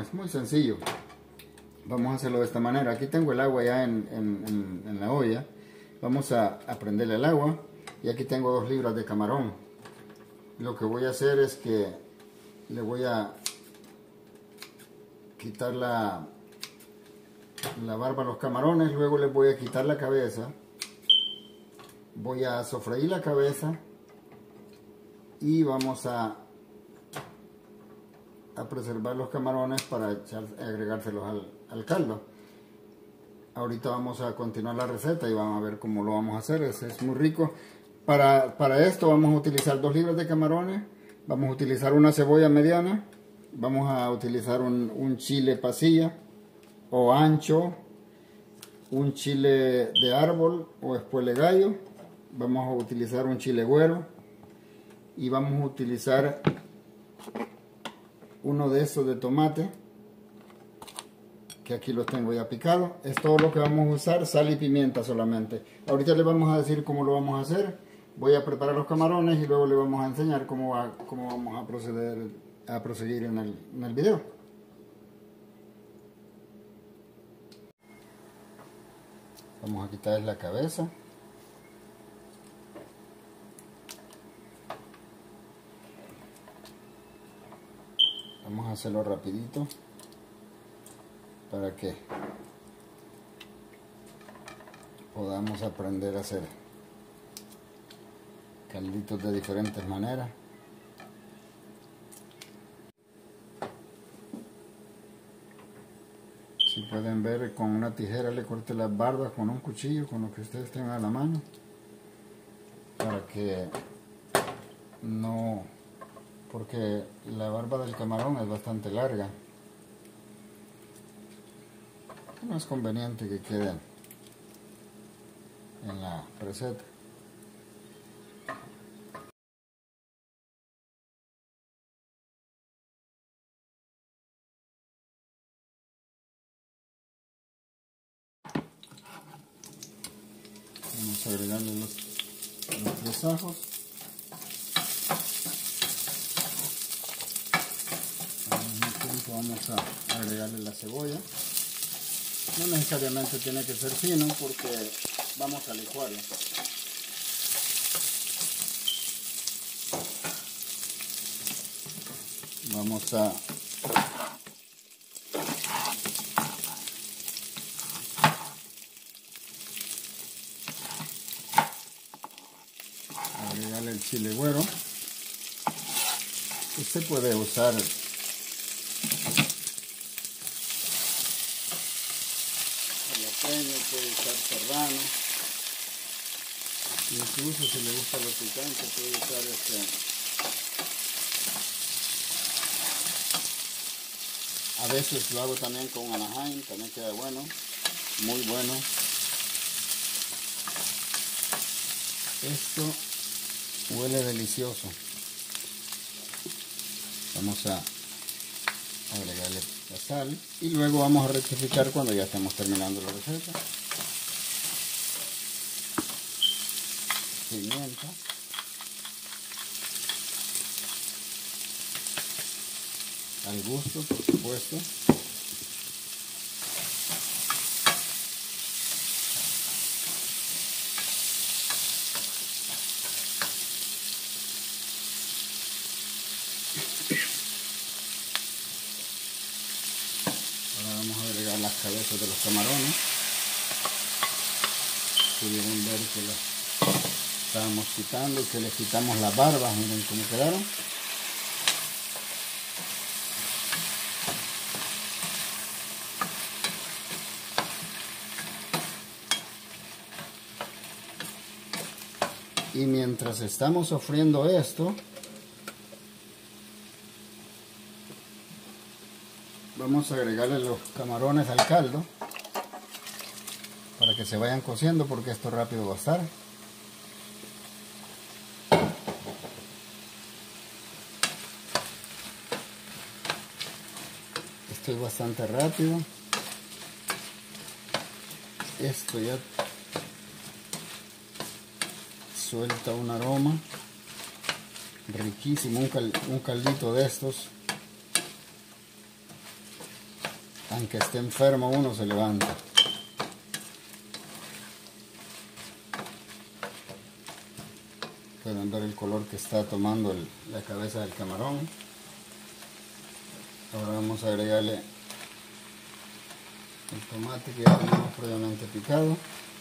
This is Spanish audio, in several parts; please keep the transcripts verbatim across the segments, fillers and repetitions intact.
es muy sencillo. Vamos a hacerlo de esta manera. Aquí tengo el agua ya en, en, en, en la olla. Vamos a, a prenderle el agua. Y aquí tengo dos libras de camarón. Lo que voy a hacer es que le voy a quitar la, la barba a los camarones. Luego les voy a quitar la cabeza. Voy a sofreír la cabeza. Y vamos a, a preservar los camarones para echar, agregárselos al, al caldo. Ahorita vamos a continuar la receta y vamos a ver cómo lo vamos a hacer. Es, es muy rico. Para, para esto vamos a utilizar dos libras de camarones. Vamos a utilizar una cebolla mediana. Vamos a utilizar un, un chile pasilla o ancho. Un chile de árbol o espuele gallo. Vamos a utilizar un chile güero. Y vamos a utilizar uno de esos de tomate, que aquí los tengo ya picados. Es todo lo que vamos a usar, sal y pimienta solamente. Ahorita les vamos a decir cómo lo vamos a hacer. Voy a preparar los camarones y luego les vamos a enseñar cómo, va, cómo vamos a proceder a proseguir en el, en el video. Vamos a quitar la cabeza. Vamos a hacerlo rapidito para que podamos aprender a hacer calditos de diferentes maneras. Si pueden ver, con una tijera le corté las barbas, con un cuchillo, con lo que ustedes tengan a la mano, para que no, porque la barba del camarón es bastante larga. No es conveniente que queden en la receta. Vamos a agregarle los, los tres ajos. Al mismo tiempo vamos a agregarle la cebolla. No necesariamente tiene que ser fino porque vamos a licuarlo. Vamos a agregarle el chile güero. Usted puede usar jalapeño, puede usar serrano, incluso si le gusta lo picante puede usar este. A veces lo hago también con Anaheim, también queda bueno, muy bueno. Esto huele delicioso. Vamos a agregarle la sal y luego vamos a rectificar cuando ya estemos terminando la receta. Pimienta. Al gusto, por supuesto. Ahora vamos a agregar las cabezas de los camarones. Pudieron ver que las estábamos quitando y que les quitamos las barbas. Miren cómo quedaron. Y mientras estamos sofriendo esto, vamos a agregarle los camarones al caldo para que se vayan cociendo, porque esto rápido va a estar. Esto es bastante rápido. Esto ya suelta un aroma riquísimo, un, cal, un caldito de estos aunque esté enfermo uno se levanta. Pueden ver el color que está tomando el, la cabeza del camarón. Ahora vamos a agregarle el tomate que ya tenemos previamente picado.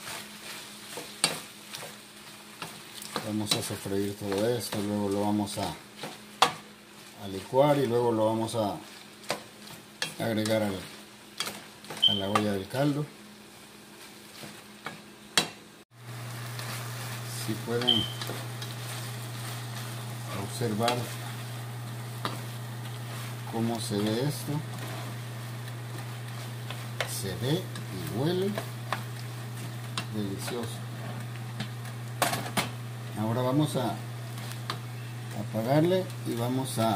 Vamos a sofreír todo esto, luego lo vamos a, a licuar y luego lo vamos a agregar al, a la olla del caldo. Si pueden observar cómo se ve esto, se ve y huele delicioso. Ahora vamos a apagarle y vamos a,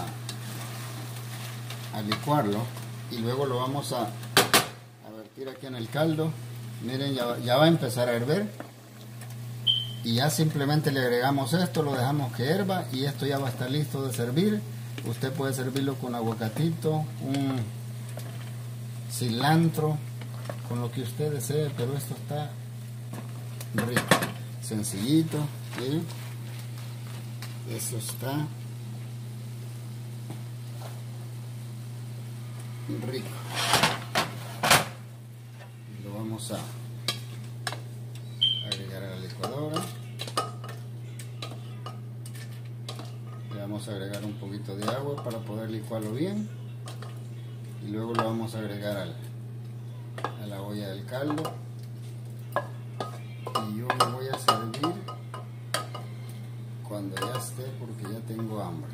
a licuarlo y luego lo vamos a, a vertir aquí en el caldo. Miren, ya, ya va a empezar a hervir y ya simplemente le agregamos esto, lo dejamos que hierva y esto ya va a estar listo de servir. Usted puede servirlo con aguacatito, un cilantro, con lo que usted desee, pero esto está rico, sencillito. ¿Sí? Eso está rico. Lo vamos a agregar a la licuadora. Le vamos a agregar un poquito de agua para poder licuarlo bien. Y luego lo vamos a agregar al, a la olla del caldo. Y yo me voy a servir cuando ya esté, porque ya tengo hambre.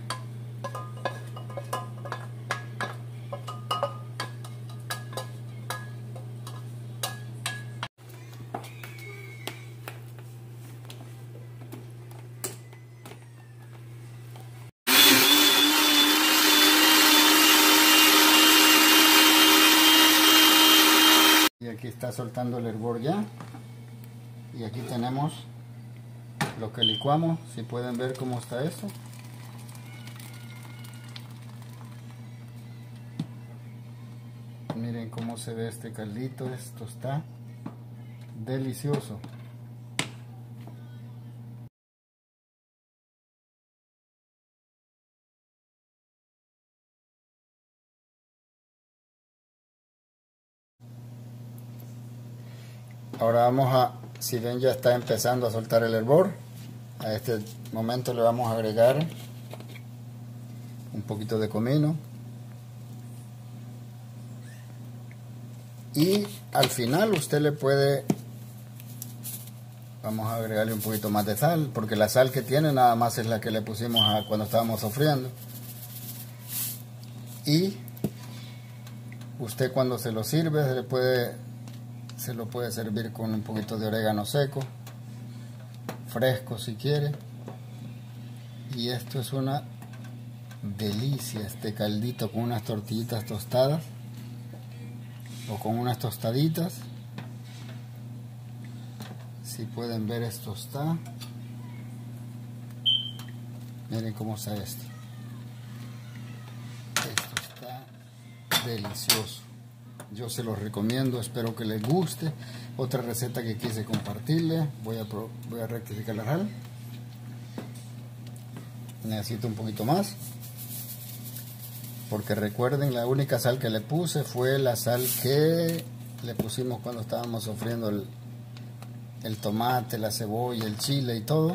Y aquí está soltando el hervor ya. Y aquí tenemos lo que licuamos. Si pueden ver cómo está esto. Miren cómo se ve este caldito. Esto está delicioso. Ahora vamos a, si ven ya está empezando a soltar el hervor, a este momento le vamos a agregar un poquito de comino y al final usted le puede, vamos a agregarle un poquito más de sal, porque la sal que tiene nada más es la que le pusimos a cuando estábamos sofriendo. Y usted cuando se lo sirve se le puede se lo puede servir con un poquito de orégano seco, fresco si quiere. Y esto es una delicia, este caldito con unas tortillitas tostadas o con unas tostaditas. Si pueden ver, esto está, miren cómo está esto. Esto está delicioso. Yo se los recomiendo, espero que les guste. Otra receta que quise compartirle, voy a, voy a rectificar la sal. Necesito un poquito más, porque recuerden, la única sal que le puse fue la sal que le pusimos cuando estábamos sofriendo el, el tomate, la cebolla, el chile y todo.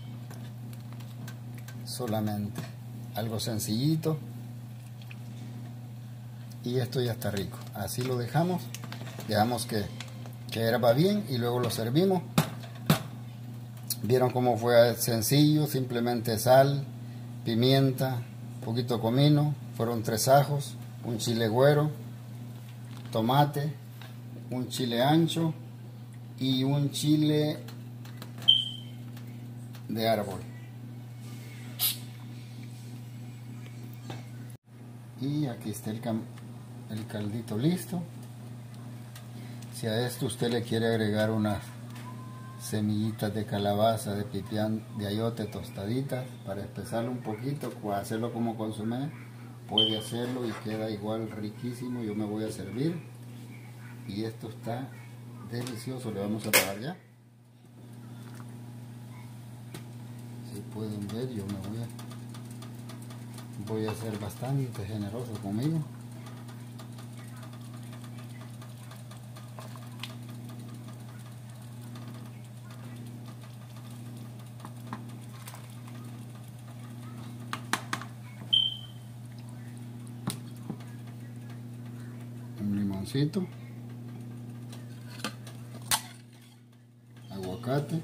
Solamente algo sencillito. Y esto ya está rico. Así lo dejamos. Dejamos que, que hierva bien y luego lo servimos. Vieron cómo fue sencillo. Simplemente sal, pimienta, poquito de comino. Fueron tres ajos, un chile güero, tomate, un chile ancho y un chile de árbol. Y aquí está el cam el caldito listo. Si a esto usted le quiere agregar unas semillitas de calabaza, de pipián, de ayote tostaditas para espesarlo un poquito, o hacerlo como consomé, puede hacerlo y queda igual riquísimo. Yo me voy a servir. y esto está delicioso. Le vamos a probar ya. Si pueden ver, yo me voy a voy a ser bastante generoso conmigo. Un limoncito, aguacate,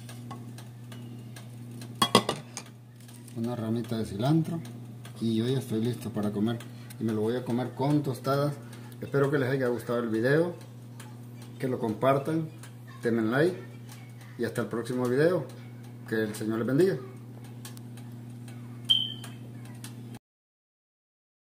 una ramita de cilantro y yo ya estoy listo para comer y me lo voy a comer con tostadas. Espero que les haya gustado el video, que lo compartan, denle like y hasta el próximo video. Que el Señor les bendiga.